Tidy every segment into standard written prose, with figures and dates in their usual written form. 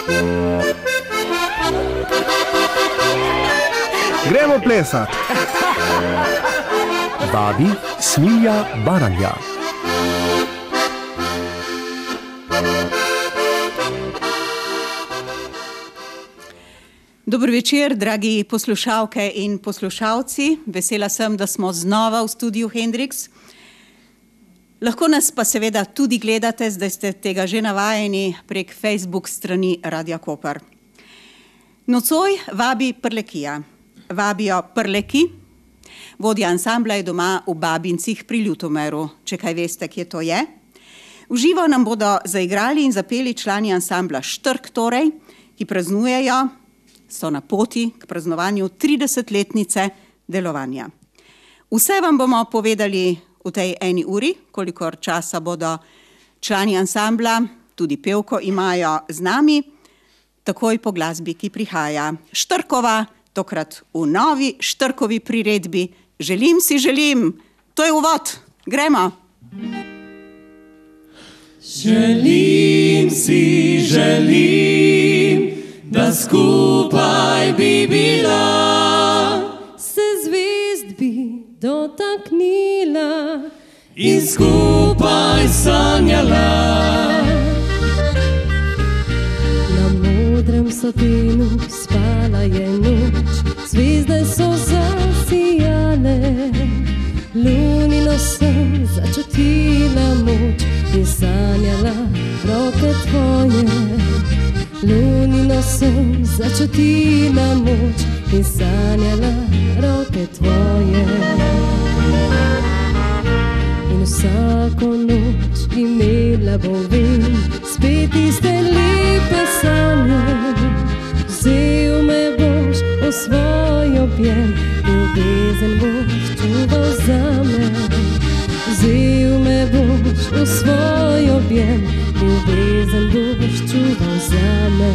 Gremo plesat! Vabi Smilja Baranja. Dobro večer, dragi poslušalke in poslušalci. Vesela sem, da smo znova v studiu Hendrix. Lahko nas pa seveda tudi gledate, zdaj ste tega že navajeni prek Facebook strani Radia Koper. Nocoj vabi Prlekija. Vabijo Prleki. Vodja ansambla je doma v Babincih pri Ljutomeru. Če kaj veste, kje to je. V živo nam bodo zaigrali in zapeli člani ansambla Štrk torej, ki praznujejo, so na poti k praznovanju 30-letnice delovanja. Vse vam bomo povedali v tej eni uri, kolikor časa bodo člani ansambla, tudi pevko imajo z nami, takoj po glasbi, ki prihaja. Štrkova, tokrat v novi Štrkovi priredbi. Želim si želim. To je uvod. Gremo. Želim si želim, da skupaj bi bila, se zvezd bi dotaknila in skupaj sanjala. Na modrem satinu spala je noč, zvezde so zasijale, lunino sem začutila moč in sanjala roke tvoje. Lunino sem začutila moč in sanjala roke tvoje. In vsako noč imela bom spet iste lepe sanje. Vzel me boš v svoj objem, ljubezen boš čuval zame. Vzel me boš v svoj objem, ljubezen boš čuval zame.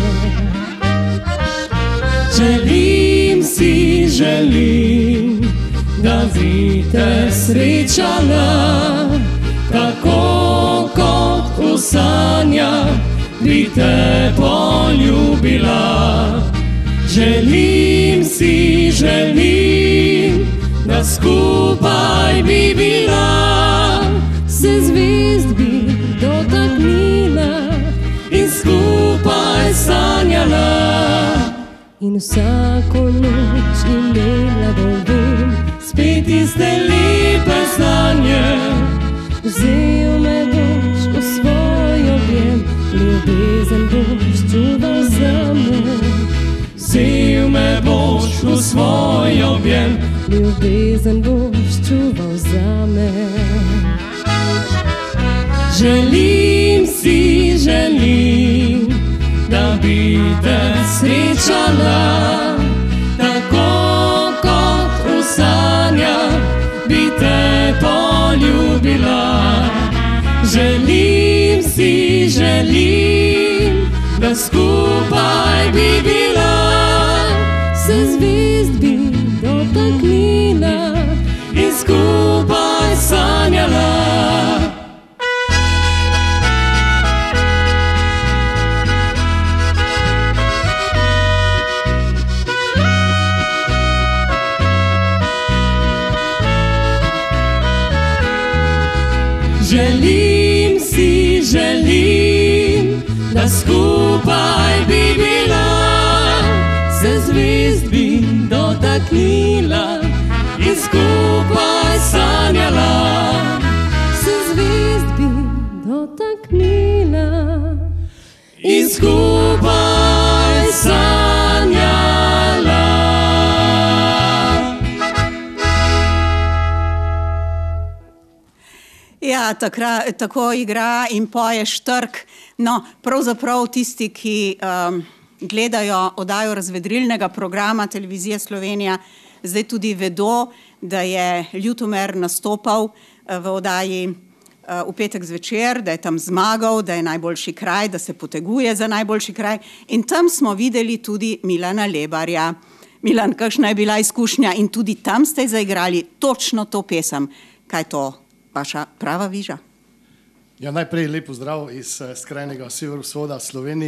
Želim si želim, da bi te srečala, tako kot v sanjah bi te poljubila. Želim si želim, da skupaj bi bila, se zvezd bi dotaknila in skupaj sanjala. In vsako noč imela bom spet iste lepe sanje. Vzel me boš v svoj objem, ljubezen boš čuval zame. Vzel me boš v svoj objem, ljubezen boš čuval zame. Želim si želim, da bi te srečala, tako kot v sanjah bi te poljubila. Želim si želim, da skupaj bi bila, se zvezd bi dotaknila in skupaj sanjala. Želim si želim, da skupaj bi bila, se zvezd bi dotaknila in skupaj sanjala. Se zvezd bi dotaknila in skupaj sanjala. Ja, tako igra in poje Štrk. No, pravzaprav tisti, ki gledajo oddajo razvedrilnega programa Televizije Slovenija, zdaj tudi vedo, da je Ljutomer nastopal v oddaji v petek zvečer, da je tam zmagal, da je najboljši kraj, da se poteguje za najboljši kraj. In tam smo videli tudi Milana Lebarja. Milan, kakšna je bila izkušnja? In tudi tam ste zaigrali točno to pesem. Kaj je to? Vaša prava viža? Ja, najprej lep pozdrav iz skrajnega severovzhoda Slovenije.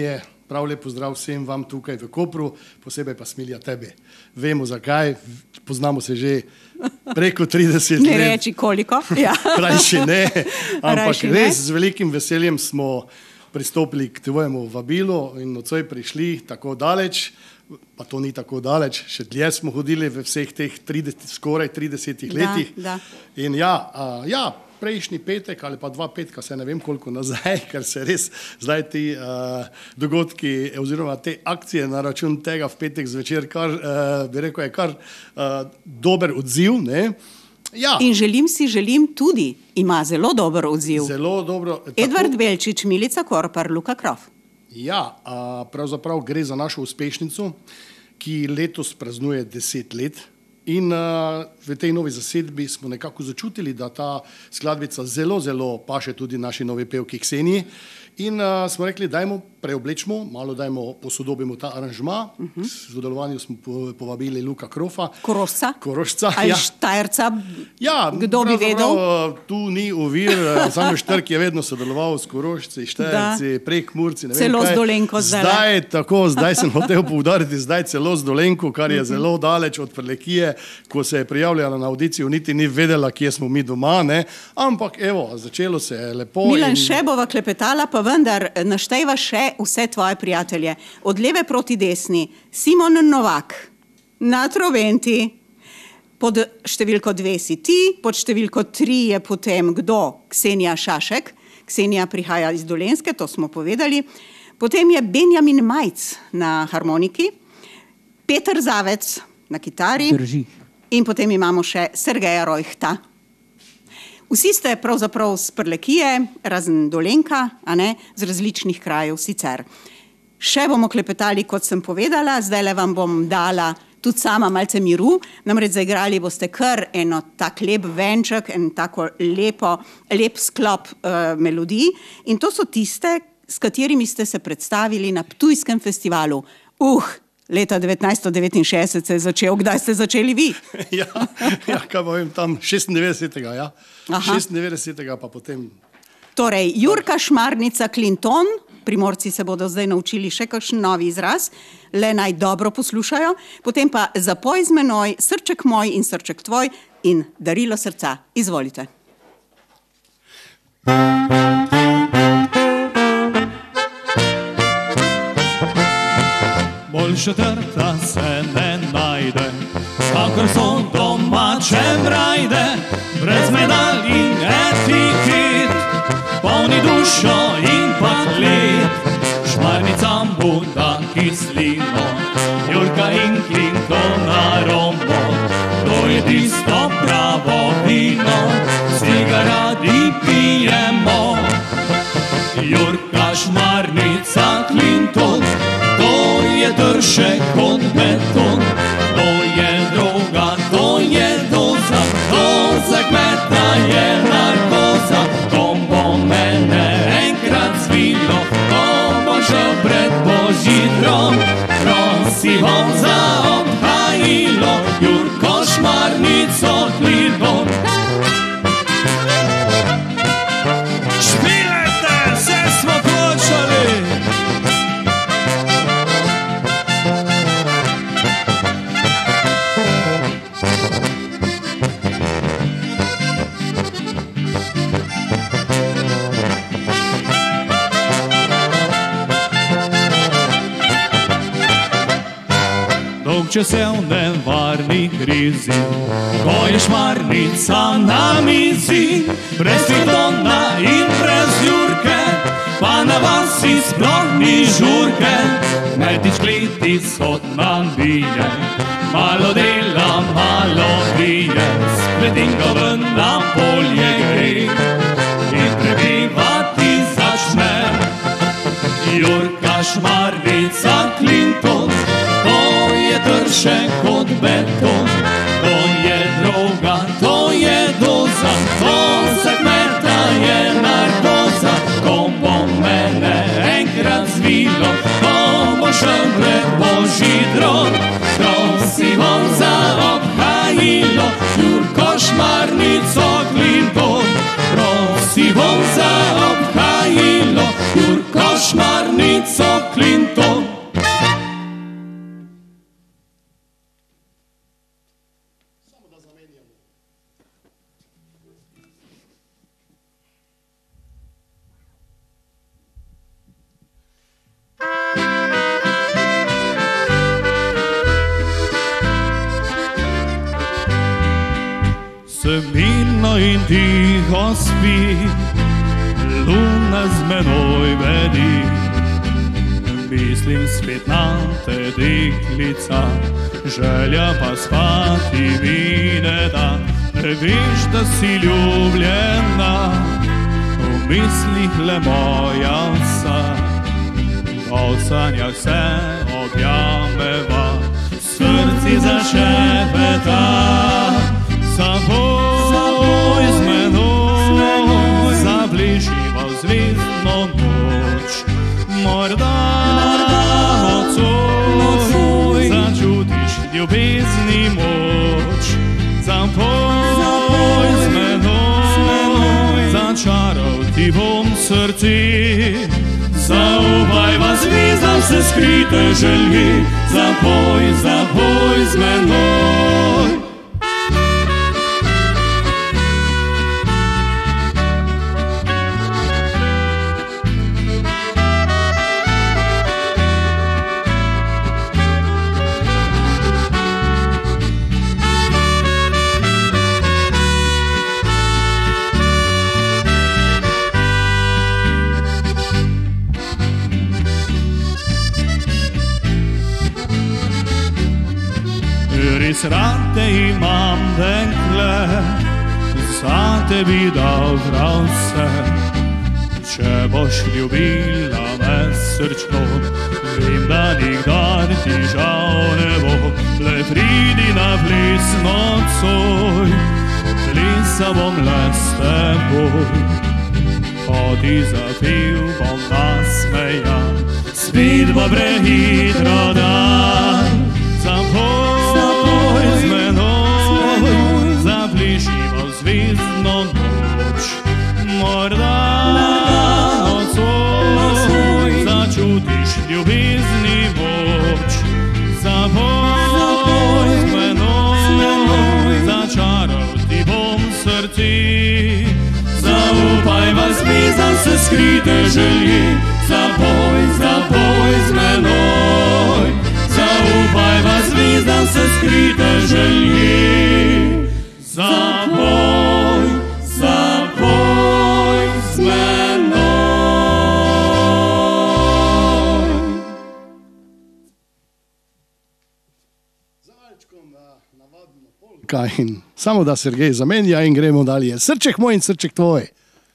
prav lep pozdrav vsem vam tukaj v Kopru, posebej pa Smilja tebe. Vemo zakaj, poznamo se že preko 30 let. Ne reči koliko. Ja. Rajši ne, ampak Rajši res ne. z velikim veseljem smo pristopili k tvojemu vabilu in nocoj prišli tako daleč, pa to ni tako daleč, še dlje smo hodili v vseh teh skoraj 30 letih. Da. In prejšnji petek ali pa 2 petka, se ne vem koliko nazaj, ker se res zdaj ti dogodki oziroma te akcije na račun tega v petek zvečer kar, bi rekel, je kar dober odziv, ne? Ja. In želim tudi, ima zelo dober odziv. Zelo dobro. Edvard Belčič, Milica Korpar, Luka Krof. Ja, pravzaprav gre za našo uspešnico, ki letos praznuje 10 let. In v tej novi zasedbi smo nekako začutili, da ta skladbica zelo, zelo paše tudi naši novi pevki Kseniji. In smo rekli, dajmo preoblečmo, malo dajmo posodobimo ta aranžma. V sodelovanju smo povabili Luka Krofa. Korošca. Ali Štajerca, ja, kdo bi vedel? Tu ni ovir, samo Štrk je vedno sodeloval s Korošci, Štajerci, Prekmurci. Celo z Dolenko zdaj. Zdaj sem hotel poudariti, zdaj celo z Dolenko, kar je zelo daleč od Prlekije, ko se je prijavljala na audicijo, niti ni vedela, kje smo mi doma, ne? Ampak evo, začelo se je lepo. Milan, še bova klepetala, pa vendar naštejva še vse tvoje prijatelje. Od leve proti desni, Simon Novak, na trobenti, pod številko 2 si ti, pod številko 3 je potem kdo? Ksenija Šašek. Ksenija prihaja iz Dolenjske, to smo povedali. Potem je Benjamin Majc na harmoniki, Peter Zavec na kitari. Drži. In potem imamo še Sergeja Rojhta. Vsi ste pravzaprav z Prlekije, razen Dolenka, a ne, z različnih krajev sicer. Še bomo klepetali, kot sem povedala, zdajle vam bom dala tudi sama malce miru, namreč zaigrali boste kar eno tak lep venček, en tako lep sklop melodij in to so tiste, s katerimi ste se predstavili na Ptujskem festivalu. Leta 1969 se je začel, kdaj ste začeli vi? Ja, kaj povem, tam 96. ja. 96. pa potem... Torej, Jurka Šmarnica Clinton, Primorci se bodo zdaj naučili še kakšen novi izraz, le naj dobro poslušajo, potem pa Zapoj z menoj, Srček moj in srček tvoj in Darilo srca. Izvolite. Boljša trta se ne najde, kakor so domače brajde, brez medalj in etiket, polni dušo in paklet. Šmarnicam bo da kislino, Jurka in Clinton aromo, to je tisto pravo vino, vsi ga radi pijemo. Jurka, Šmarnica, Clinton, to je tršek kot beton, to je droga, to je doza, to za kmeta je narkoza. To bo mene enkrat zvilo, to bo šel pred božidrom, prosivom za obhajilo, Jurko, Šmarnico, Clinton. Špilete, se smo končali! Če se v nevarni krizi, ko je Šmarnica na mizi, brez Clintona in brez Jurke, pa na vasi sploh ni žurke. Metič klitic od nam bije, malo dela, malo brije, spletinka ven na polje gre in prebivati začne. Jurka, Šmarnica, Clinton, tršek kot beton, to je droga, to je doza, to za kmeta je narkoza. Ko bo mene enkrat zvilo, ko bo šel pred božidrom, prosivom za obhajilo, Jurko, Šmarnico, Clinton, prosivom za obhajilo, Jurko, Šmarnico. barvico Clinton. Se mirno in tiho spi, luna z menoj vedi. Mislim spet na te deklica, želja pa spati mi ne da. Ne veš, da si ljubljena, v mislih le moja vsa. V sanjah se objameva, srci zašepeta. Zaboj z menoj, zabliživa v zvezdno noč. Morda nocoj začutiš ljubezni moč. Zaboj z menoj, začaral ti bom srce. Zaupajva zvezdam se skrite želje. Zaboj, zaboj z menoj. Res rad te imam, dekle, za te bi dal prav vse. Če boš ljubila me srčno, vem, da nikdar ti žal ne bo. Le pridi na ples nocoj, plesa bom le s teboj. Ko ti zapil bom nasmejan, spet bo prehitro dan. Zaboj z menoj, zabliživa v zvezdno noč. Morda nocoj začutiš ljubezni moč. Zaboj z menoj, začaral ti bom srce. Zaupajva zvezdam se skrite želje. Zaboj, zaboj z menoj. Zaupajva zvezdam se skrite želje. Zaboj, zaboj z menoj. Za malčkom navadno polka in samo da Sergej zamenja in gremo dalje. Srček moj in srček tvoj.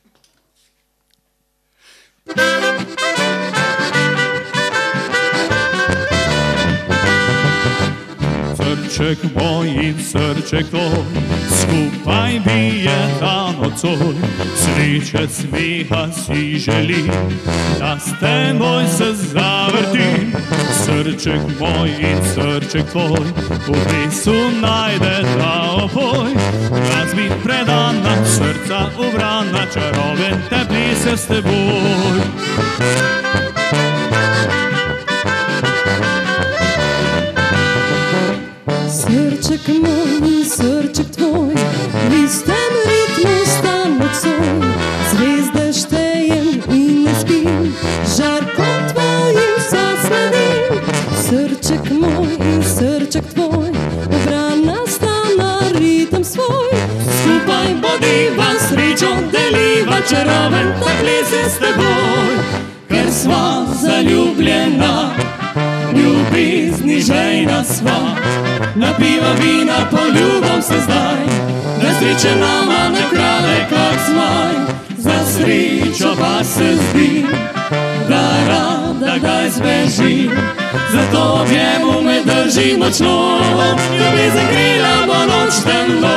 Srček moj in srček tvoj, skupaj bijeta nocoj. Sreče smeha si želim, da s teboj se zavrtim. Srček moj in srček tvoj, v plesu najdeta opoj. Glasbi predana, srca ubrana, čaroben te plese s teboj. Srček moj in srček tvoj, v istem ritmu sta nocoj. Zvezde štejem in ne spim, žarkom tvojim vsa sledim. Srček moj in srček tvoj, obrana sta na ritem svoj. Skupaj bodiva, srečo deliva, čaroben ta plese s teboj. Ker sva zaljubljena, ljubezni žejna sva. Napiva vina, poljubam se zdaj, da sreče nama ne krade kak zmaj. Za srečo pa se zdi, da rada kdaj zbeži. Zato objemu me drži močno, ljubezen krila bo noč temno.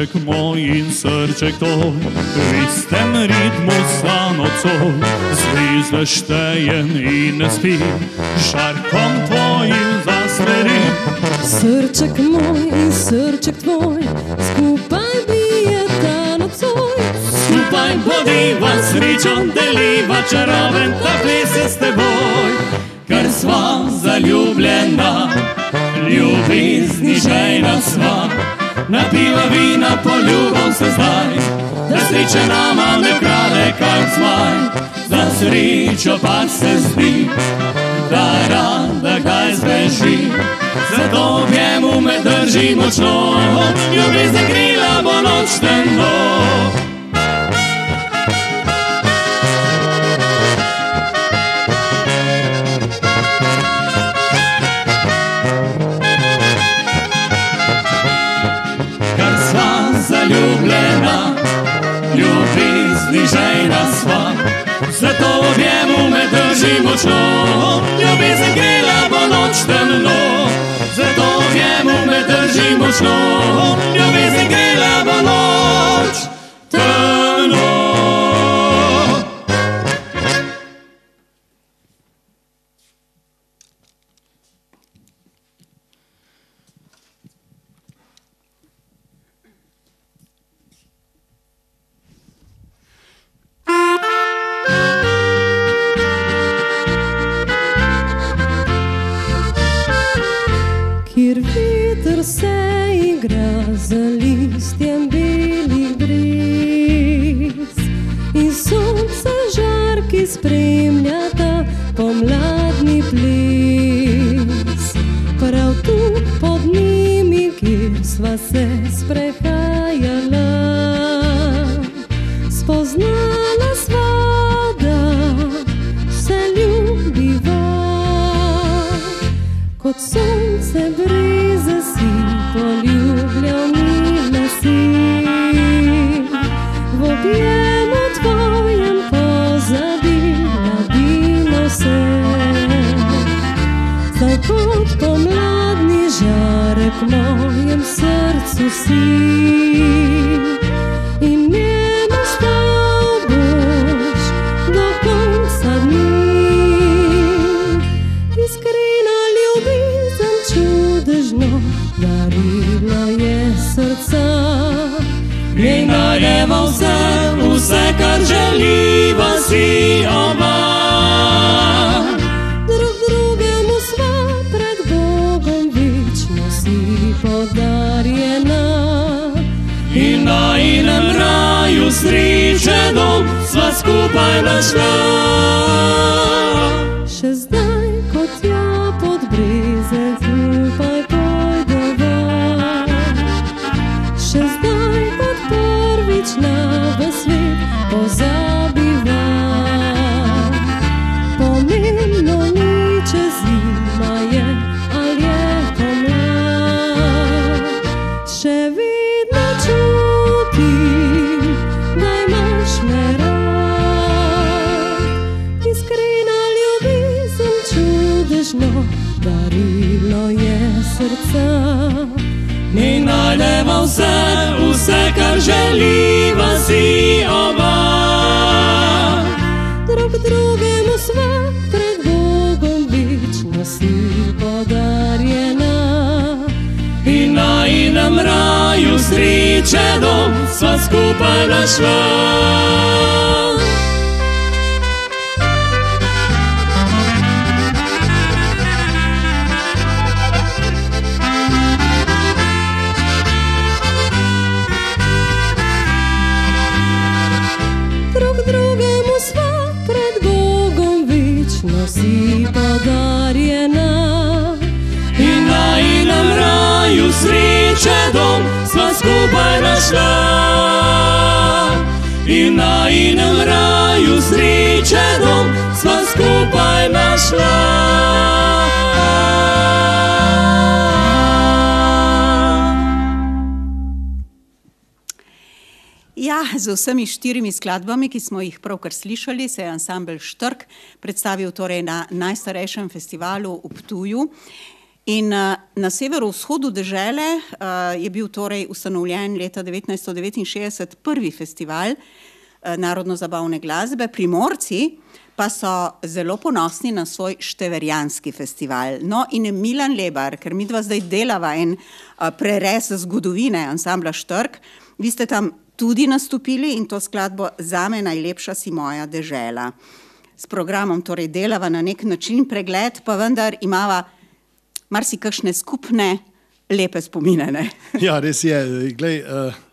žarek moj in srček tvoj, v istem ritmu sta nocoj, zvizde štejem in ne spim, žarkom tvojim zasledim. Srček moj in srček tvoj, skupaj bijeta nocoj. Skupaj bodiva, srečo deliva, čaroben ta ples je s teboj. Ker sva zaljubljena, ljubezni žejna sva, napiva vina, poljubom se zdaj, da sreče nama ne krade kak zmaj. Za srečo pa se zdi, da rada kaj zbeži, zato objemu me drži močno, ljubezen krila bo noč temno. Zaljubljena, ljubezni žejna sva, zato v objemu me drži močno, ljubezen krila bo noč temno. Zato v objemu me drži močno, ljubezen krila bo noč temno. Kjer veter se igra z listjem belih brez in sonce žarki spremljata pomladni ples. Prav tu pod njimi, kjer sva se sprehajala, spoznala sva, da se ljubiva. Kot sonce breze si poljubljal mile si, v objemu tvojem pozabila bilo se. Zdaj kot pomladni žarek v mojem srcu si in njemu stal boš do konca dni. Iskrena ljubezen čudežno darilo je srca, in dajeva vse, vse kar želiva si oba. Drug drugemu sva pred Bogom večno si podarjena. In na inem raju sreče dom sva skupaj našla. Še zdaj kot ja pod breze skupaj pojdeva, še zdaj kot prvič na v svet pozabiva. Pomembno ni, če zima je ali je pomlad, še vedno čutim, da imaš me rad. Iskrena ljubezen čudežno darilo je srca, Mi najdeva vse, vse kar želiva si oba. drug drugemu sva pred Bogom večno si podarjena. In na inem raju sreče dom sva skupaj našla. Drug drugemu sva pred Bogom večno si podarjena. In na inem raju sreče dom sva skupaj našla. In na inem raju sreče dom sva skupaj našla. Ja, z vsemi 4 skladbami, ki smo jih pravkar slišali, se je ansambel Štrk predstavil torej na najstarejšem festivalu v Ptuju. In na severovzhodu dežele je bil torej ustanovljen leta 1969 prvi festival narodno-zabavne glasbe. Primorci pa so zelo ponosni na svoj števerjanski festival. No in Milan Lebar, ker midva zdaj delava en prerez zgodovine ansambla Štrk, vi ste tam tudi nastopili in to skladbo Zame najlepša si moja dežela. S programom torej delava na nek način pregled, pa vendar imava marsikakšne skupne lepe spomine, ne? Ja, res je. Glej,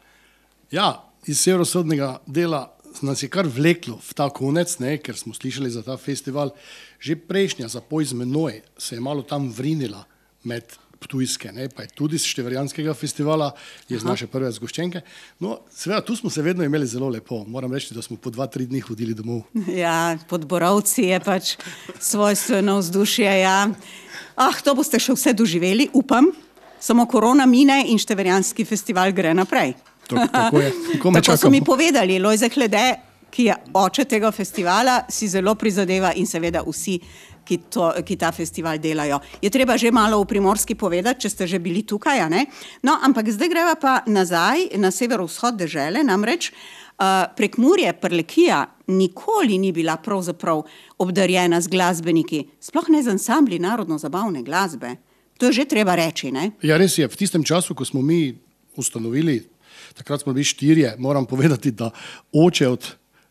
iz severovzhodnega dela nas je kar vleklo v ta konec, ne, ker smo slišali za ta festival. Že prejšnja Zapoj z menoj se je malo tam vrinila med ptujske, ne, pa je tudi z števerjanskega festivala, je z naše prve zgoščenke. No, seveda, tu smo se vedno imeli zelo lepo. Moram reči, da smo po 2-3 dni hodili domov. Ja, pod Borovci je pač svojstveno vzdušje, ja. To boste še vse doživeli, upam, samo korona mine in števerjanski festival gre naprej. Tako je. Tako so mi povedali, Lojze Hlede, ki je oče tega festivala, si zelo prizadeva in seveda vsi, ki ta festival delajo. Je treba že malo v Primorski povedati, če ste že bili tukaj, a ne? No, ampak zdaj greva pa nazaj na severovzhod dežele, namreč Prekmurje, Prlekija nikoli ni bila pravzaprav obdarjena z glasbeniki, sploh ne z ansambli narodno-zabavne glasbe. To je že treba reči, ne? Ja, res je. V tistem času, ko smo mi ustanovili, takrat smo bili 4, moram povedati, da oče od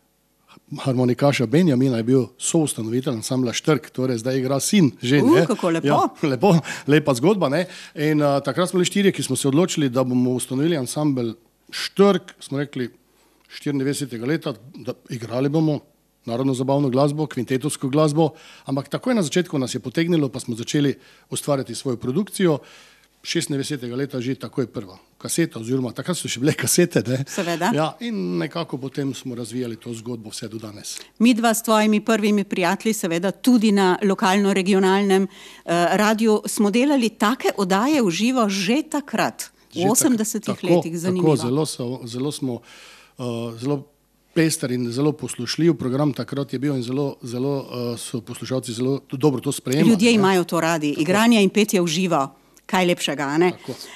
harmonikaša Benjamina je bil soustanovitelj ansambla Štrk, torej zdaj igra sin že, ne? Kako lepo. Ja, lepa zgodba, ne? In takrat smo bili 4, ki smo se odločili, da bomo ustanovili ansambel Štrk, smo rekli 94. leta, da igrali bomo narodno-zabavno glasbo, kvintetovsko glasbo, ampak takoj na začetku nas je potegnilo, pa smo začeli ustvarjati svojo produkcijo. 96. leta že takoj prva kaseta, oziroma takrat so še bile kasete, ne? Seveda. Ja, in nekako potem smo razvijali to zgodbo vse do danes. Midva s tvojimi prvimi prijatelji, seveda tudi na lokalno-regionalnem radiju, smo delali take oddaje v živo že takrat, v 80-ih letih, zanimivo. Tako, zelo smo zelo pester in zelo poslušljiv program takrat je bil in zelo so poslušalci zelo dobro to sprejemali. Ljudje imajo to radi, igranje in petje v živo, kaj lepšega, ne?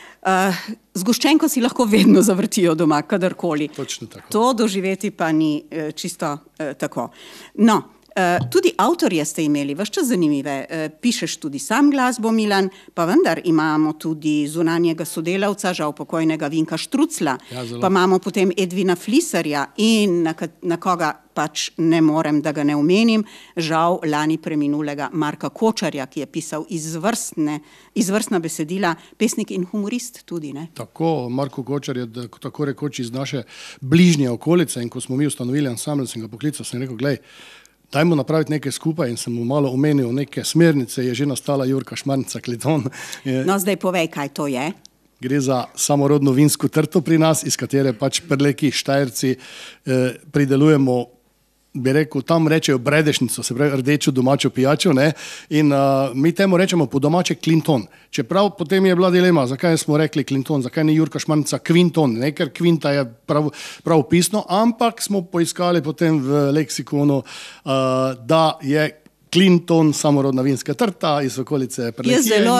Zgoščenko si lahko vedno zavrtijo doma, kadarkoli. Točno tako. To doživeti pa ni čisto tako. No, tudi avtorje ste imeli, ves čas zanimive. Pišeš tudi sam glasbo, Milan, pa vendar imamo tudi zunanjega sodelavca, žal pokojnega Vinka Štrucla, pa imamo potem Edvina Flisarja in na koga pač ne morem, da ga ne omenim, žal lani preminulega Marka Kočarja, ki je pisal izvrstna besedila, pesnik in humorist tudi, ne? Tako, Marko Kočar je tako rekoč iz naše bližnje okolice in ko smo mi ustanovili ansambel, sem ga poklical, sem rekel, glej, dajmo napraviti nekaj skupaj in sem mu malo omenil neke smernice, je že nastala Jurka Šmarnica Kleton. No, zdaj povej, kaj to je. Gre za samorodno vinsko trto pri nas, iz katere pač Prleki, Štajerci pridelujemo, bi rekel, tam rečejo bredešnico, se pravi rdečo domačo pijačo, ne, in mi temu rečemo po domače Clinton. Čeprav potem je bila dilema, zakaj smo rekli Clinton, zakaj ni Jurka Šmarnica Quinton, ne, ker Quinta je prav pisno, ampak smo poiskali potem v leksikonu, da je Clinton, samorodna vinska trta iz okolice Prlekije.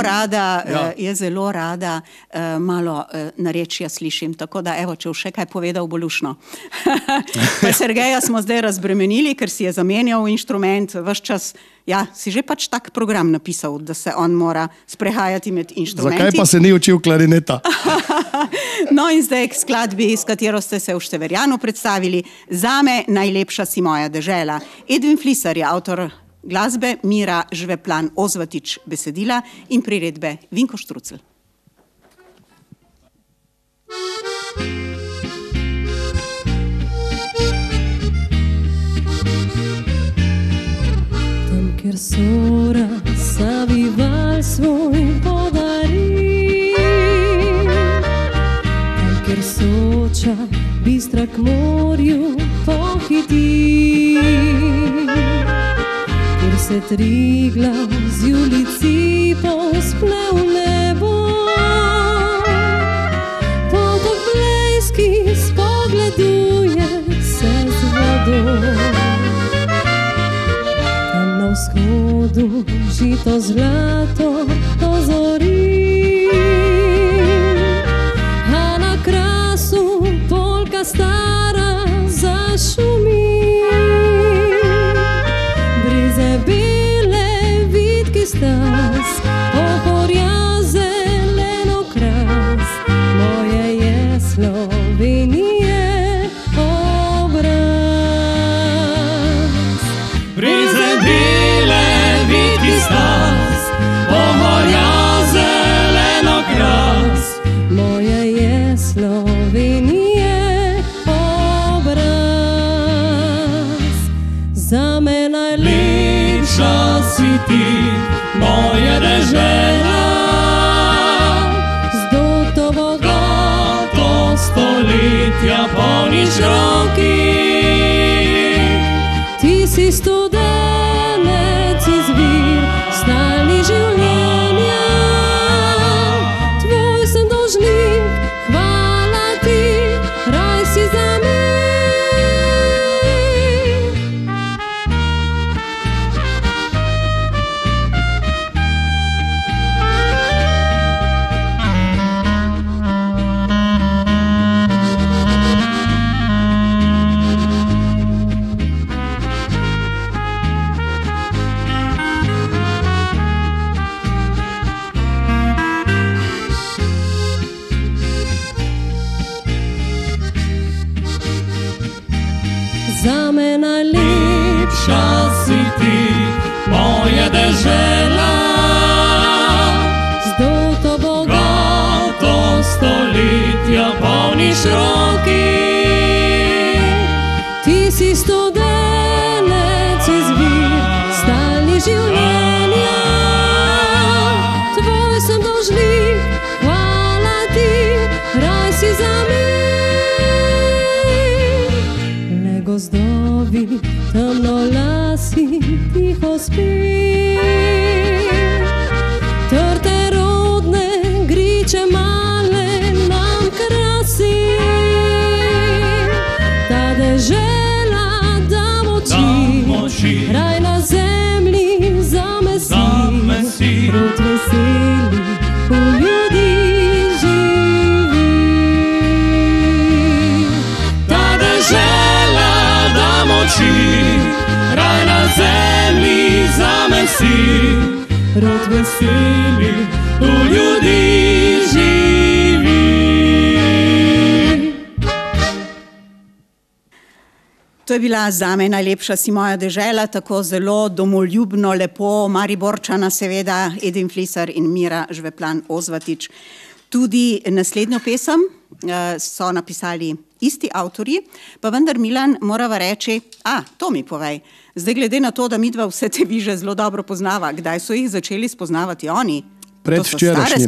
Je zelo rada malo narečja slišim, tako da evo, če še kaj povedal, bo lušno. Pa Sergeja smo zdaj razbremenili, ker si je zamenjal inštrument, ves čas, ja, si že pač tak program napisal, da se on mora sprehajati med inštrumenti. Zakaj pa se ni učil klarineta? No in zdaj k skladbi, s katero ste se v Števerjanu predstavili, Zame najlepša si moja dežela. Edvin Flisar je avtor glasbe, Mira Žveplan Ozvatič besedila in priredbe Vinko Štrucl. Tam, kjer sora Savi val svoj podari, tam, kjer Soča bistra k morju pohiti, se Triglav z Julici posple v nebo, potok blejski spogleduje se z vodo. Tam na vzhodu žito zlato dozori, stas, pohorja zeleno kras, moje je Slovenije obraz. Prizebile viti stas, pohorja zeleno kras, moje je Slovenije obraz. Zame najlepša si ti, moja dežela, z dotovo to stoletja polniš roki. ti si studenec izvir, stalni življenja. Tvoj sem dolžnik, hvala ti, raj si za me. Zame najlepša Si ti, moja dežela, z dotovo to stoletja polniš roki. ti si studenec izvir, stalni življenja. Tvoj sem dolžnik, hvala ti, raj si za me. Le gozdovi, temnolasi, tiho spi. Trte rodne, griče male nam krasi. Ta dežela da moči, raj na zemlji zame si. Rod veseli, v ljudi živi. Ta dežela da moči, raj na zemlji zame si. Rod veseli, V ljudi živi. To je bila zame najlepša si moja dežela, tako zelo domoljubno, lepo, Mariborčana seveda, Edin Flisar in Mira Žveplan Ozvatič. Tudi naslednjo pesem so napisali isti avtorji, pa vendar Milan morava reči, to mi povej, zdaj glede na to, da midva vse te viže zelo dobro poznava, kdaj so jih začeli spoznavati oni? Predvčerajšnjim.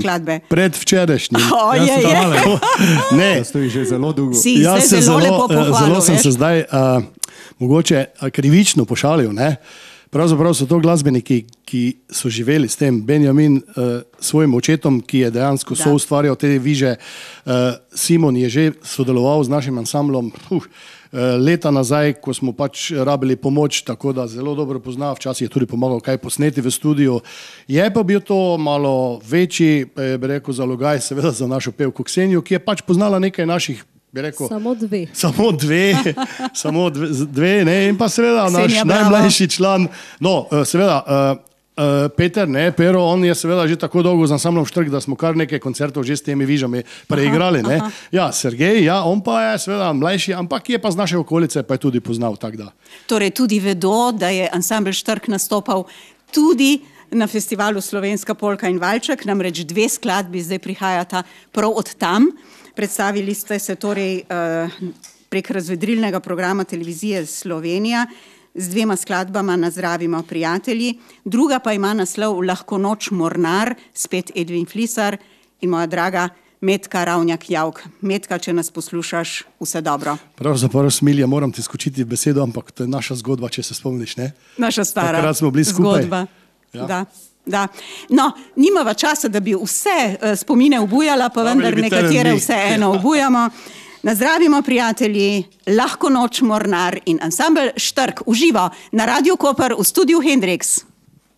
Ne, To stoji že zelo dolgo. Si se zelo lepo pohvalil, zelo sem veš? se zdaj mogoče krivično pošalil. Ne? Pravzaprav so to glasbeniki, ki so živeli s tem. Benjamin svojim očetom, ki je dejansko soustvarjal te viže. Simon je že sodeloval z našim ansamblom leta nazaj, ko smo pač rabili pomoč, tako da zelo dobro pozna, včasih je tudi pomagal kaj posneti v studiu. Je pa bil to malo večji, bi rekel, zalogaj, seveda za našo pevko Ksenijo, ki je pač poznala nekaj naših, bi rekel, samo dve. samo dve, ne, in pa seveda naš Ksenija, bravo. najmlajši član, no, seveda, Peter, ne, Pero, on je seveda že tako dolgo z ansamblom Štrk, da smo kar nekaj koncertov že s temi vižami preigrali, ne. Ja, Sergej, ja, on pa je seveda mlajši, ampak je pa z naše okolice, pa je tudi poznal, tak da. Torej tudi vedo, da je ansambel Štrk nastopal tudi na festivalu Slovenska polka in valček, namreč dve skladbi zdaj prihajata prav od tam. Predstavili ste se torej prek razvedrilnega programa televizije Slovenija z dvema skladbama Nazdravimo prijatelji, druga pa ima naslov Lahko noč mornar, spet Edvin Flisar in moja draga Metka Ravnjak-Javk. Metka, če nas poslušaš, vse dobro. Pravzaprav, Smilja, moram ti skočiti besedo, ampak to je naša zgodba, če se spomniš, ne? Naša stara Takrat smo bili skupaj. zgodba. Ja. Da. No, nimava časa, da bi vse spomine obujala, pa vendar bi nekatere teren mi. vseeno obujamo. Nazdravimo prijatelji, Lahko noč mornar in ansambel Štrk uživo na Radio Koper v studiu Hendrix.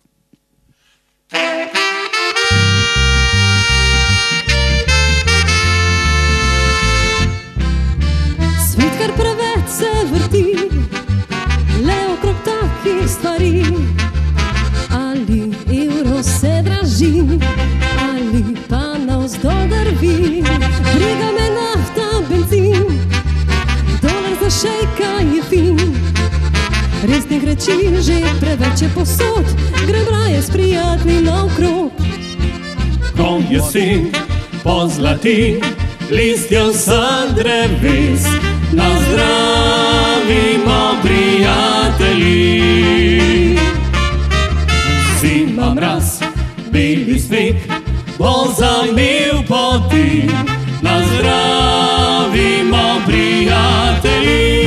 Svet kar preveč se vrti, le okrog takih stvari. Ali Eurostar Resnih reči že preveč je posod, grem raje s prijatelji naokrog. Ko jesen pozlati listja vsa dreves, nazdravimo prijatelji. Zima, mraz, beli sneg bo zamil poti, nazdravimo prijatelji.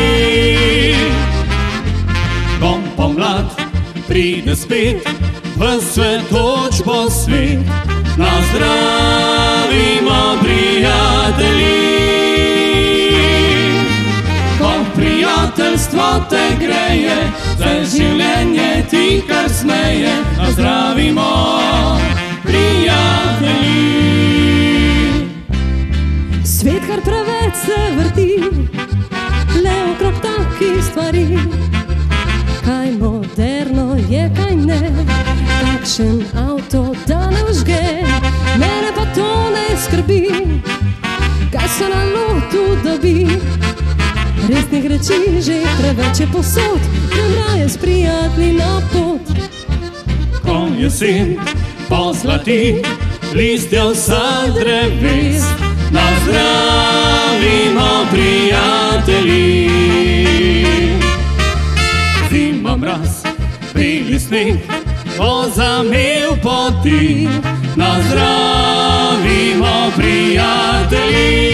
Ko pomlad pride spet, v svetoč bo svet, nazdravimo prijatelji. Ko prijateljstvo te greje, za življenje ti kar smeje, nazdravimo prijatelji. Svet kar preveč se vrti, le okrog takih stvari. Kaj moderno je, kaj ne, kakšen avto da ne vžge, mene pa to ne skrbi, kaj se na lotu dobi. Resnih reči že preveč je posod, grem raje s prijatelji na pot. Ko jesen pozlati listja vsa dreves, nazdravimo prijatelji. Zima, mraz, beli sneg bo zamil poti, nazdravimo prijatelji.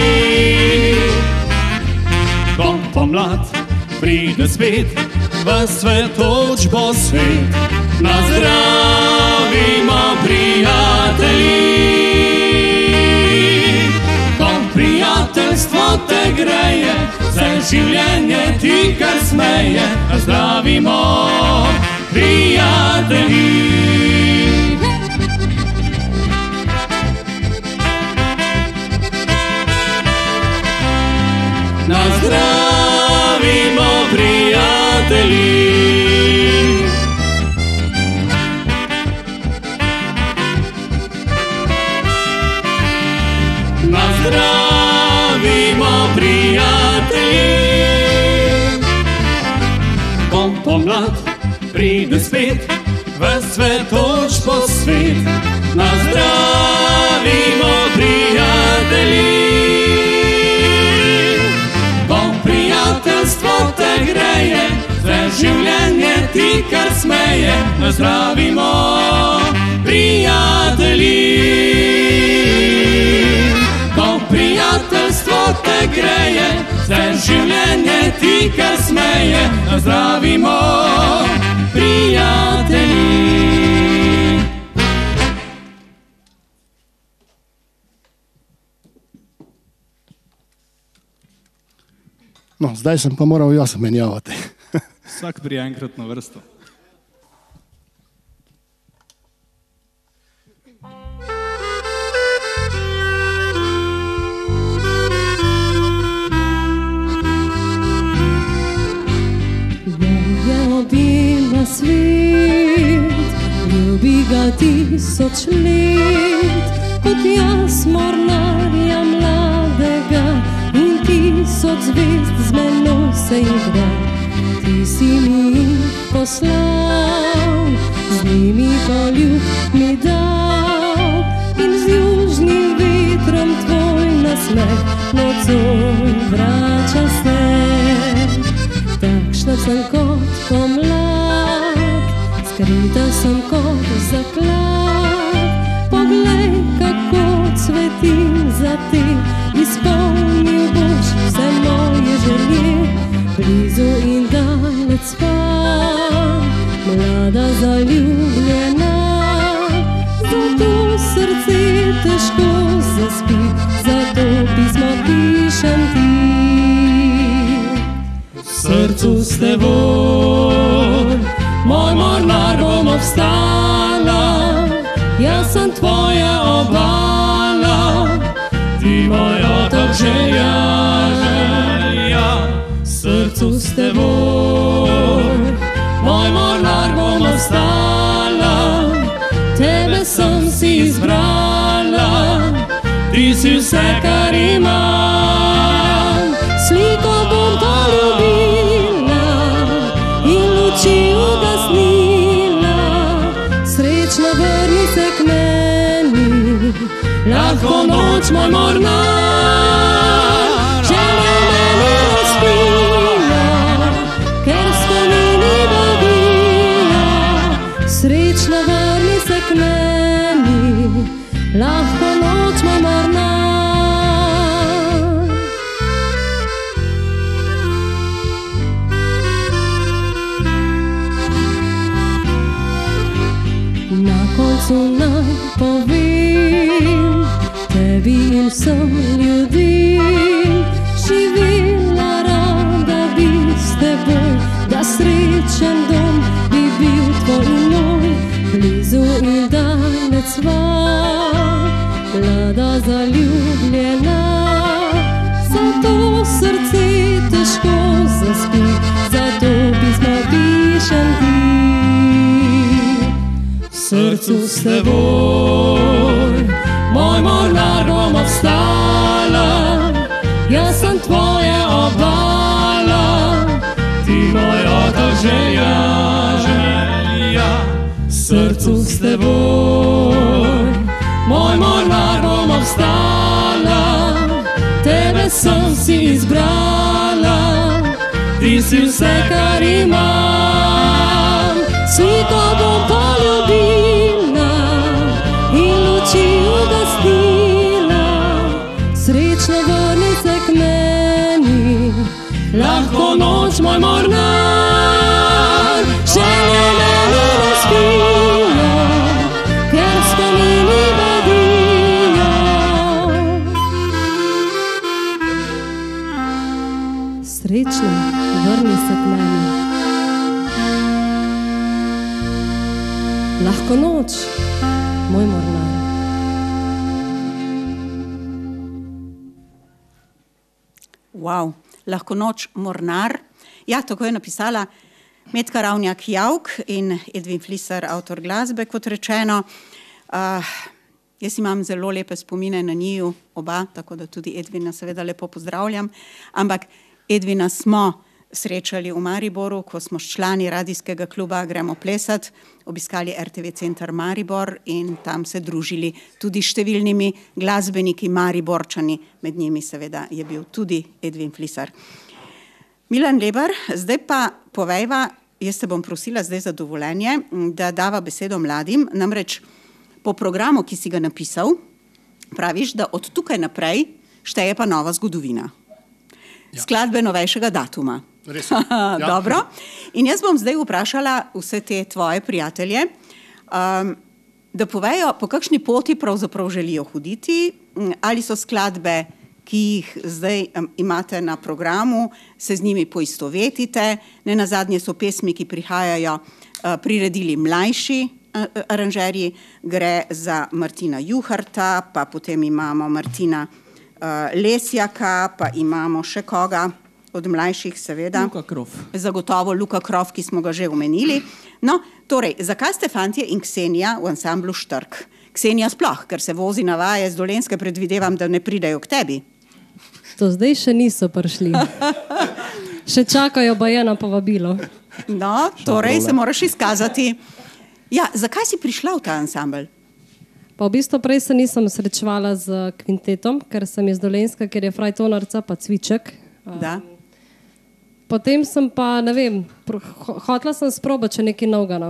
Ko pomlad pride spet, v svetoč bo svet, nazdravimo prijatelji. Ko prijateljstvo te greje, za življenje ti kar smeje, nazdravimo prijatelji. Nazdravimo prijatelji. Nazdravimo prijatelji. Ko pomlad pride spet, v svetoč bo svet, nazdravimo prijatelji. Ko prijateljstvo te greje, za življenje ti kar smeje, nazdravimo prijatelji. Ko prijateljstvo te greje, za življenje ti kar smeje, nazdravimo prijatelji. No, zdaj sem pa moral jaz menjavati. Vsak prije enkrat na vrsto. Bog je obima svet, ljubi ga 1000 let, kot jaz mornarja mladega, in 1000 zvezd z menoj se igra. Ti si mi poslal, z njimi poljub mi dal, in z južnim vetrom tvoj nasmeh nocoj vrača se. Takšna sem kot pomlad, skrita sem kot zaklad. Poglej, kako cvetim za te, izpolnil boš vse moje želje. Blizu in daleč spam, mlada zaljubljena, zato srce težko zaspi, zato pismo pišem ti. Srcu ste vol, moj mornar bom obstala, jaz sem tvoja obala, ti moj otok želja, želja. Srcu ste vol, moj mornar bom obstala, tebe sem si izbrala, ti si vse, kar imam. Sliko bom poljubila in luč luči ugasnila, srečna vrni se k meni. Lahko noč moj mornar, Želja meni razpila, ker spomini babijo. Srečna vrni se k meni, lahko noč moj mornar. Na koncu naj povem tebi in vsem ljudim, živela rada bi s teboj, da srečen dom bi bil tvoj in moj, blizu in dalec sva, mlada zaljubljena, zato srce težko zaspi, zato pismo pišem ti. V srcu s teboj, moj mornar, bom obstala, jaz sem tvoja obala, ti moj otok želja, želja. V srcu s teboj, moj mornar, bom obstala, tebe sem si izbrala, ti si vse, kar imam, sliko bom poljubila in luči ugasnila, srečno vrni se k meni, lahko noč moj mornar, želja meni razpila, ker spomini badijo. Srečno vrni se k meni, lahko noč moj mornar. Wow, lahko noč mornar. Ja, tako je napisala Metka Ravnjak-Javk in Edvin Fliser, avtor glasbe, kot rečeno. Jaz imam zelo lepe spomine na njiju oba, tako da tudi Edvina seveda lepo pozdravljam. Ampak Edvina smo srečali v Mariboru, ko smo s člani radijskega kluba Gremo plesat, obiskali RTV center Maribor in tam se družili tudi številnimi glasbeniki Mariborčani, med njimi seveda je bil tudi Edvin Fliser. Milan Lebar, zdaj pa povejva, jaz te bom prosila zdaj za dovoljenje, da dava besedo mladim, namreč po programu, ki si ga napisal, praviš, da od tukaj naprej šteje pa nova zgodovina. Ja. Skladbe novejšega datuma. Res. Ja. Dobro. In jaz bom zdaj vprašala vse te tvoje prijatelje, da povejo, po kakšni poti pravzaprav želijo hoditi, ali so skladbe, ki jih zdaj imate na programu, se z njimi poistovetite, nenazadnje so pesmi, ki prihajajo, priredili mlajši aranžerji, gre za Martina Juharta, pa potem imamo Martina Lesjaka, pa imamo še koga od mlajših, seveda. Luka Krof. Zagotovo Luka Krof, ki smo ga že omenili. No, torej, zakaj ste fantje in Ksenija v ansamblu Štrk? Ksenija sploh, ker se vozi na vaje z Dolenjske, predvidevam, da ne pridejo k tebi. To zdaj še niso prišli. Še čakajo baje na povabilo. No, torej se moraš izkazati. Ja, zakaj si prišla v ta ansambl? Pa v bistvu prej se nisem srečevala z kvintetom, ker sem iz Dolenjska, ker je fraj Tonarca pa Cviček. Da. Potem sem pa, ne vem, hotela sem sprobati še nekaj novega.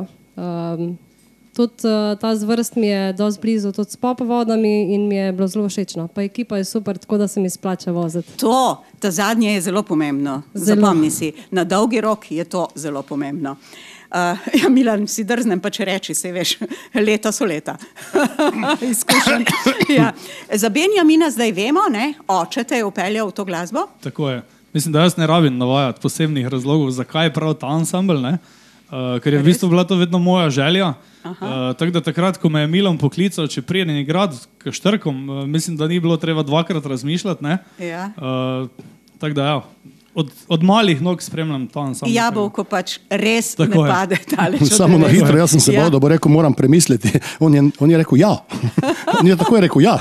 Tudi ta zvrst mi je dosti blizu, tudi s popovodami in mi je bilo zelo všečno. Pa ekipa je super, tako da se mi splača voziti. To, ta zadnje je zelo pomembno. Zapomni si, na dolgi rok je to zelo pomembno. Ja, Milan, si drznem pa če reči, se veš, leta so leta. Izkušen. Ja. Za Benjamina zdaj vemo, ne? Oče te je upeljal v to glasbo? Tako je. Mislim, da jaz ne rabim navajati posebnih razlogov, zakaj je prav ta ansambl, ne? Ker je v bistvu bila to vedno moja želja. Tako da takrat, ko me je Milan poklical, če prijedni grad k Štrkom, mislim, da ni bilo treba dvakrat razmišljati, ne? Ja. Tako da ja, od malih nog spremljam ta ansambl. Jabolko pač res Tako ne je. pade daleč od Samo na drevesa. hitro, jaz sem se bal, da bo rekel, moram premisliti. On je rekel ja. On je takoj rekel ja.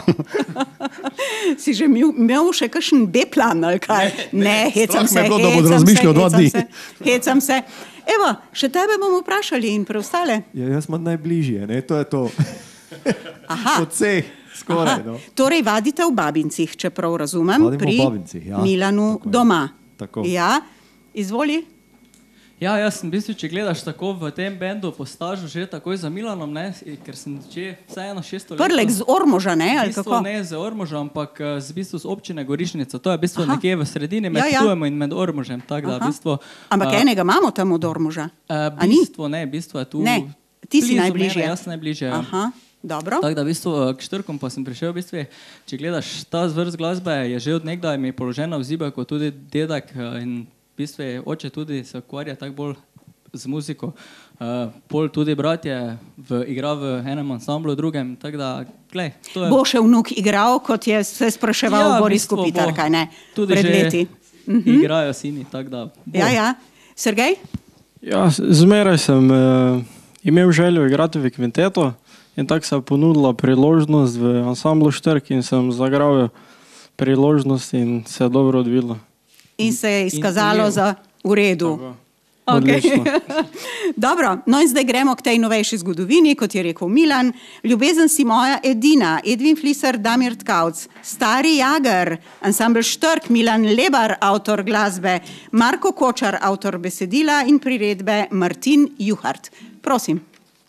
Si že imel še kakšen B-plan ali kaj? Ne, hecam se, strah me je bilo, da bo razmišljal 2 dni. hecam se. Evo, še tebe bomo vprašali in preostale. Ja, jaz imam najbližje, ne? To je to. Aha. Od vseh, skoraj. No. Torej, vadite v Babincih, če prav razumem, Vadimo pri v Babincih, ja. Milanu Tako je. doma. Tako. Ja, izvoli. Ja, jaz sem v bistvu, če gledaš tako v tem bendu po stažu že takoj za Milanom, ne, ker sem že vseeno 600 let. Prlek z Ormoža, ne, ali V bistvu kako? ne z Ormoža, ampak z bistvu z občine Gorišnica. To je v bistvu nekje v sredini med Ja, ja. Ptujem in med Ormožem. Tak, da, v bistvu, Ampak enega imamo tam od Ormoža. A v ni? bistvu ne, v bistvu je tu. Ne, ti si blizu najbližje. mene, jaz sem najbližje. Ja. Aha, dobro. Tako da v bistvu k Štrkom pa sem prišel, v bistvu, če gledaš ta zvrst glasbe, je že od nekdaj mi položena v zibelko, tudi dedek in v bistvu je oče tudi se ukvarja tako bolj z muziko. Pol tudi brat je igra v enem ansamblu, drugem, tako da, glej, to je... Bo še vnuk igral, kot je se spraševal Boris v bistvu Kopitar, bo kaj ne? Tudi Pred že leti. igrajo sini, tako da... bo. Ja, ja. Sergej? Ja, zmeraj sem imel željo igrati v kvintetu in tako se je ponudila priložnost v ansamblu Štrk in sem zagral priložnost in se je dobro odvilo. In se je izkazalo za v redu. Tako. Okay. Odlično. Dobro, no in zdaj gremo k tej novejši zgodovini, kot je rekel Milan. Ljubezen si moja edina, Edvin Fliser, Damir Tkauc, Stari Jager, ansambl Štrk, Milan Lebar, avtor glasbe, Marko Kočar, avtor besedila in priredbe, Martin Juhart. Prosim.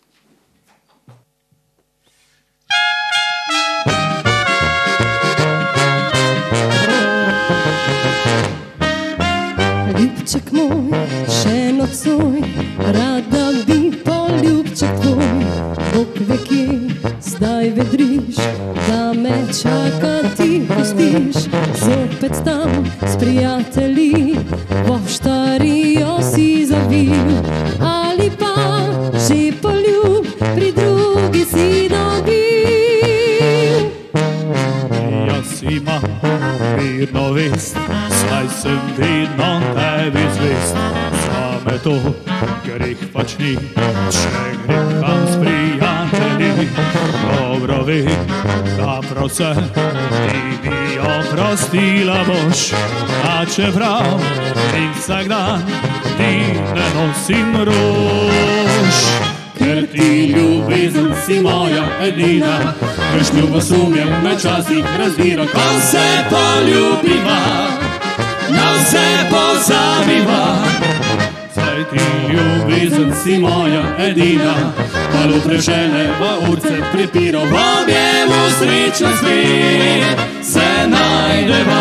Ljubček moj, še nocoj, rada bi poljubček tvoj. Bog ve kje, zdaj vedriš, da me čakati pustiš. Zopet tam s prijatelji, poštarijo si zavil. Ali pa že poljub, pri drugi si dobil. Jaz imam mirno vest, saj sem vedno tebi zvest. Zame to greh pač ni, če greham s prijatelji. Dobro vem, da prav se ti mi oprostila boš, a čeprav in vsak dan ti ne nosim rož. Ker ti ljubezen si moja edina, veš ljubosumjem me časih razdira. Ko se poljubiva, na vse pozabiva. Saj ti ljubezen si moja edina, malo prešene v urce pripiro. V objemu srečna svet se najdeva.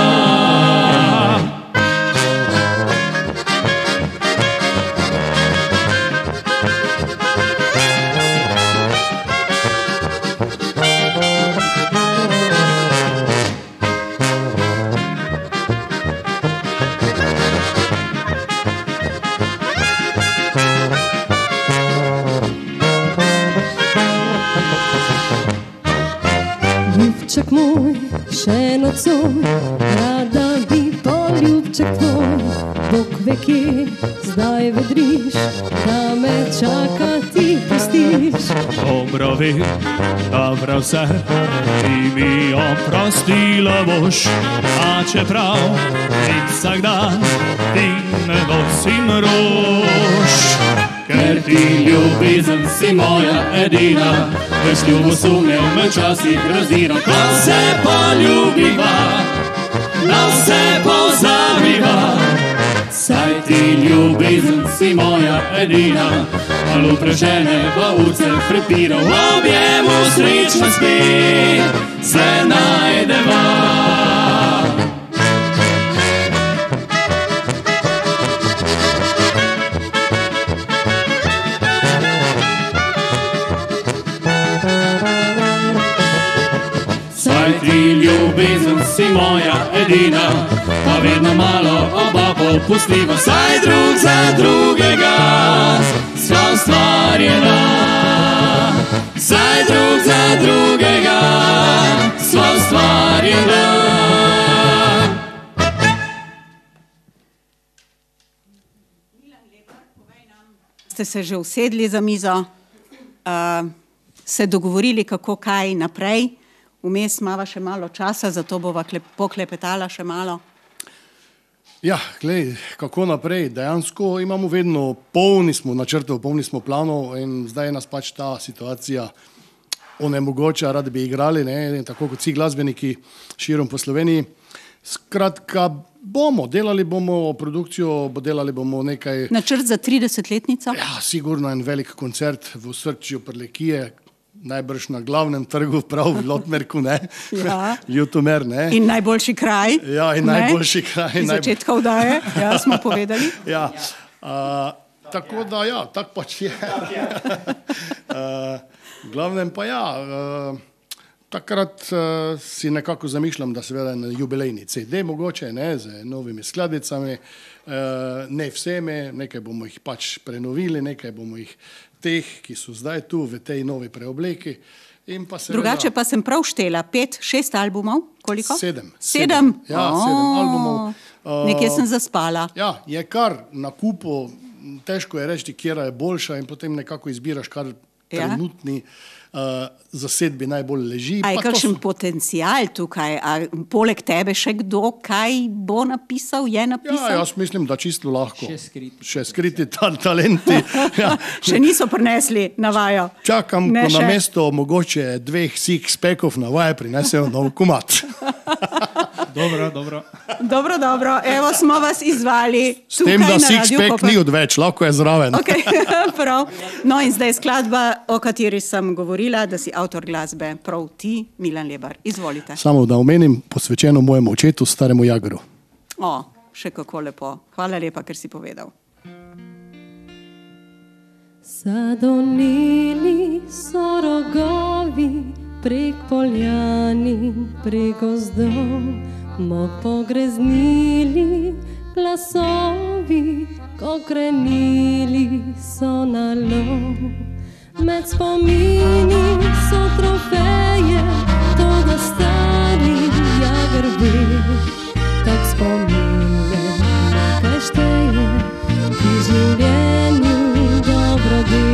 Ljubček moj, še nocoj, rada bi poljubček tvoj. Bog ve kje, zdaj vedriš, da me čakati pustiš. Dobro vem, da prav vse ti mi oprostila boš, a čeprav in vsak dan ti ne nosim rož. Ker ti ljubezen si moja edina, veš ljubosumjem me časih razdira. Ko se poljubiva, na vse pozabiva. Saj ti ljubezen si moja edina, malo prešene v urce prepira. V objemu srečna spet se najdeva. Saj ti ljubezen si moja edina, pa vedno malo oba popustljiva. Saj drug za drugega sva ustvarjena. Saj drug za drugega sva ustvarjena. Ste se že usedli za mizo, se dogovorili, kako kaj naprej. Vmes imava še malo časa, zato bova poklepetala še malo. Ja, glej, kako naprej. Dejansko imamo vedno, polni smo načrtov, polni smo planov in zdaj nas pač ta situacija onemogoča, radi bi igrali, ne, tako kot vsi glasbeniki širom po Sloveniji. Skratka, delali bomo produkcijo, delali bomo nekaj... Načrt za 30-letnico? Ja, sigurno en velik koncert v osrčju Prlekije, najbrž na glavnem trgu, prav v Lotmerku, ne? Ja. Ljutomer, ne? In najboljši kraj. Ja, in najboljši kraj. Iz začetka vdaje, ja, smo povedali. Ja, tako da, ja, tak pač je. Glavnem pa ja, takrat si nekako zamišljam, da seveda na jubilejni CD mogoče, ne, z novimi skladbicami, ne vsemi, nekaj bomo jih pač prenovili, nekaj bomo jih teh, ki so zdaj tu v tej novi preobleki. In pa seveda, drugače pa sem prav štela, 5-6 albumov, koliko? 7. Ja, 7 albumov. Nekje sem zaspala. Ja, je kar na kupu, težko je reči, kjera je boljša in potem nekako izbiraš, kar trenutni zasedbi najbolj leži. A je kakšen potencial tukaj? A poleg tebe še kdo kaj bo napisal, je napisal? Ja, jaz mislim, da čisto lahko. Še skriti talenti. Ja. Še niso prinesli na vajo. Čakam, ko na mesto mogoče 2 six-packov na vaje prinesejo nov komad. Dobro. Dobro, evo smo vas izvali. S tem, da six-pack ni odveč, lahko je zraven. Okay, prav. No in zdaj skladba, o kateri sem govorila, da si avtor glasbe, prav ti, Milan Lebar. Izvolite. Samo da omenim, posvečeno mojemu očetu, staremu Jagru. Še kako lepo. Hvala lepa, ker si povedal. Zadonili so rogovi prek poljani, prek gozdov, mo pogreznili glasovi, ko krenili so na lov. Med spomini so trofeje, to da stari Jager ve, tak spominje nekaj šteje, ki življenju dobro de.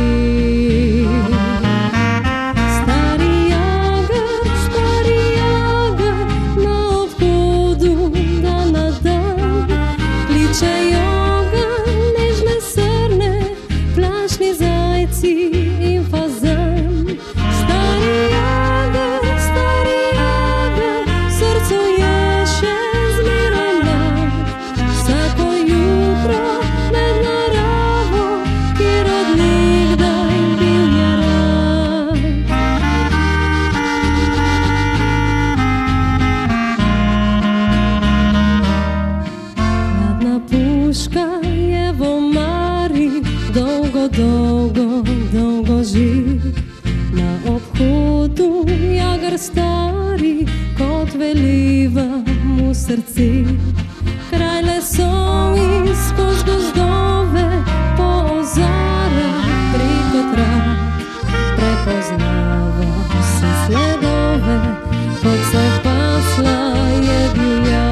Dolgo živ na obhodu, Jager stari, kot veliva mu srce. Kraj lesov in skozi gozdove, po ozara preko trak, prepoznava vse sledove, kot se pasla je bil jak.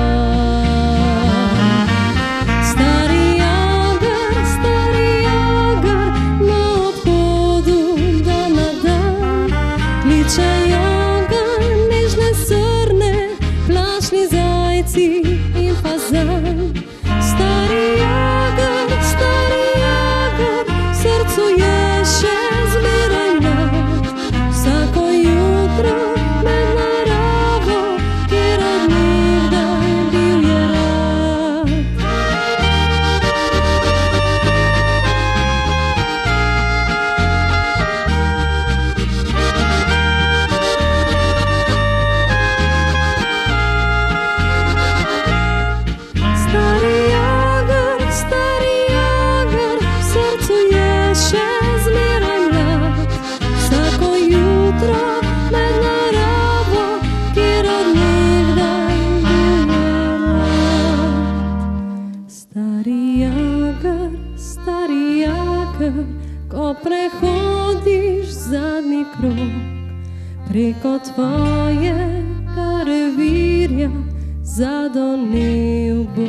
Ko prehodiš zadnji krog, preko tvojega revirja zadonel bo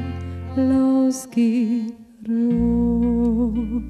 lovski rog.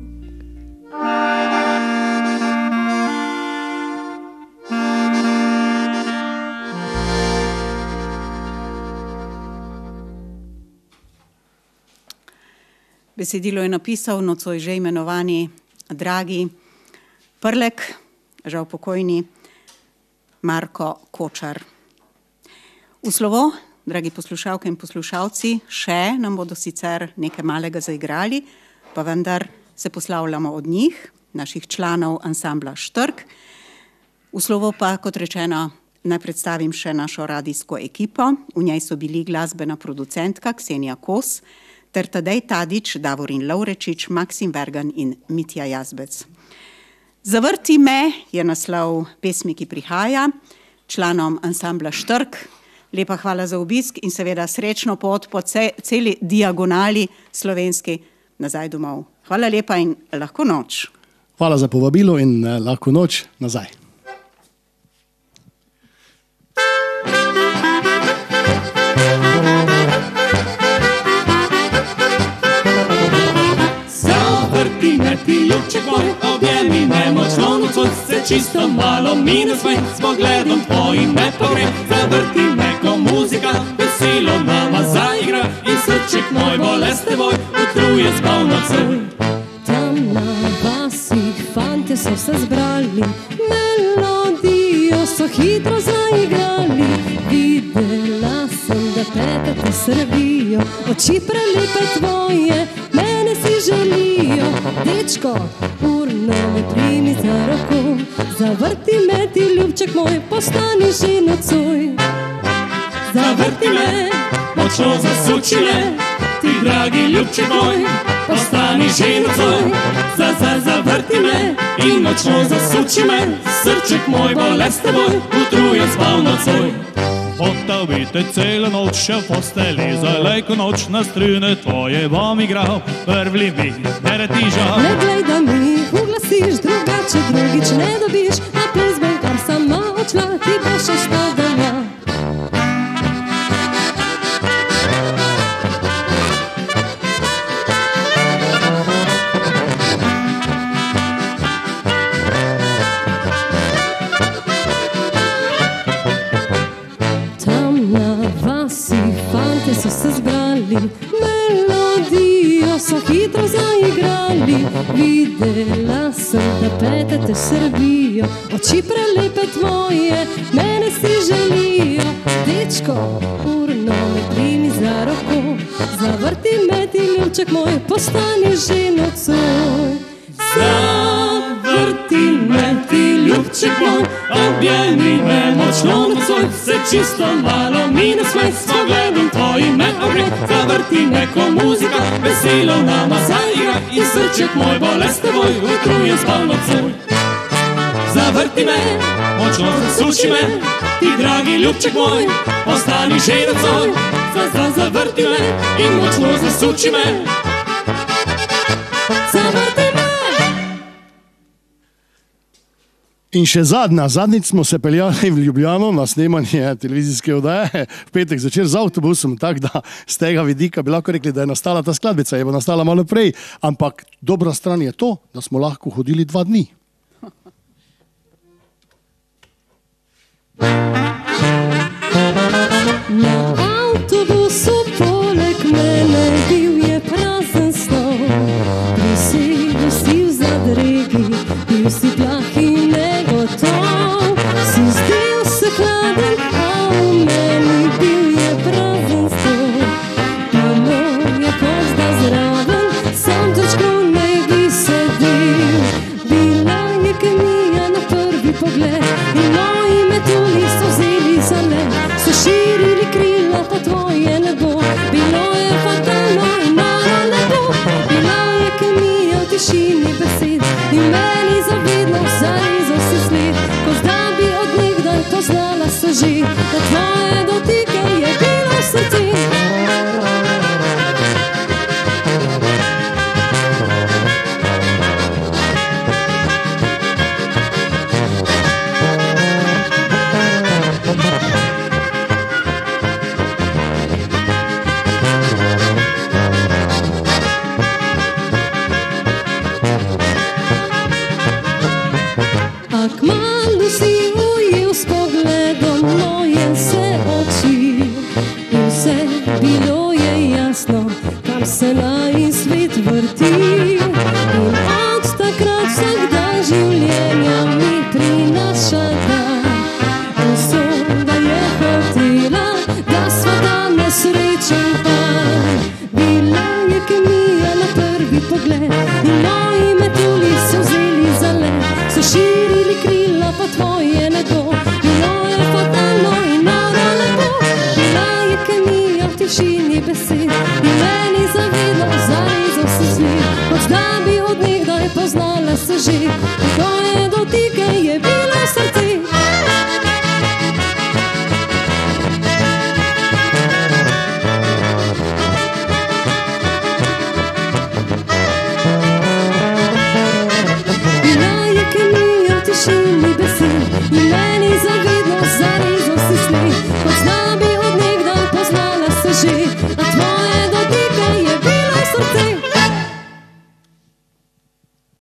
Besedilo je napisal nocoj že imenovani dragi Prlek, žal pokojni Marko Kočar. V slovo, dragi poslušalke in poslušalci, še nam bodo sicer nekaj malega zaigrali, pa vendar se poslavljamo od njih, naših članov ansambla Štrk. V slovo pa, kot rečeno, naj predstavim še našo radijsko ekipo. V njej so bili glasbena producentka Ksenija Kos ter Tadej Tadić, Davorin Lovrečič, Maksim Vergan in Mitja Jazbec. Zavrti me je naslov pesmi, ki prihaja, članom ansambla Štrk. Lepa hvala za obisk in seveda srečno pot po celi diagonali slovenski nazaj domov. Hvala lepa in lahko noč. Hvala za povabilo in lahko noč nazaj. Zavrti me ti ljubček moj, objemi me močno nocoj, se čisto malo minus ven, s pogledom tvojim me pogrem. Zavrti me ko muzika, veselo nama zaigra in srček moj boleste voj, utruje spal nocoj. Tam na vasi fante so se zbrali, melodijo so hitro zaigrali. Videla sem, da pete te srbijo, oči prelepe tvoje, mene si želijo. Dečko, urno me primi za roko, zavrti me ti ljubček moj, postani že nocoj. Zavrti me, močno zasuči me, ti dragi ljubček moj, postani že nocoj. Zavrti me in močno zasuči me, srček moj boleste voj, utruje spal nocoj. Hotel bi te celo noč še v posteli, za lejko noč na strune tvoje bom igral, prvi mi ne reti žal. Ne glej, da mi uglasiš, drugače drugič ne dobiš, na ples bom kar sama odšla, ti boš ostal doma. So se zbrali, melodijo so hitro zaigrali. Videla sem, da pete te srbijo, oči prelepe tvoje, mene si želijo. Dečko, urno me primi za roko, zavrti me ti ljubček moj, postani že nocoj. Zavrti me ti ljubček moj, objemi me močno nocoj, se čisto malo mine svet, s pogledom tvojim me ogrem. Zavrti me ko muzika, veselo nama zaigra in srček moj boleste voj, utruje spal nocoj. Zavrti me, močno zasuči me, ti dragi ljubček moj, postani že nocoj. Zavrti me in močno zasuči me, zavrti me. In še zadnjič smo se peljali v Ljubljano na snemanje televizijske oddaje v petek zvečer z avtobusom, tako da z tega vidika bi lahko rekli, da je nastala ta skladbica, je bo nastala malo prej, ampak dobra stran je to, da smo lahko hodili 2 dni. Na avtobusu poleg mene bil je prazen stol, prisedel si v zadregi, bil si plah in negotov, si zdel se hladen, a v meni bil je prazen stol. Bilo je kozda zraven, sam točko ne bi sedel, bila je kemija na prvi pogled in moji metuli so vzeli za let, so širili krila po tvoje nebo, bilo je fatalno in malo nebo, bila je kemija v tišini besed in meni zavedno zarezal si sled, kot da bi od nekdaj poznala se že, da tvoje dotike je bilo srce. A kmalu si